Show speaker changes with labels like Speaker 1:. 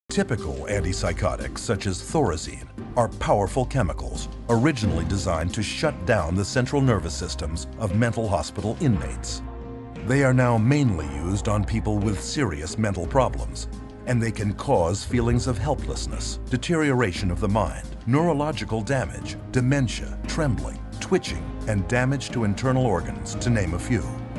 Speaker 1: Typical antipsychotics, such as thorazine, are powerful chemicals originally designed to shut down the central nervous systems of mental hospital inmates. They are now mainly used on people with serious mental problems, and they can cause feelings of helplessness, deterioration of the mind, neurological damage, dementia, trembling, twitching, and damage to internal organs, to name a few.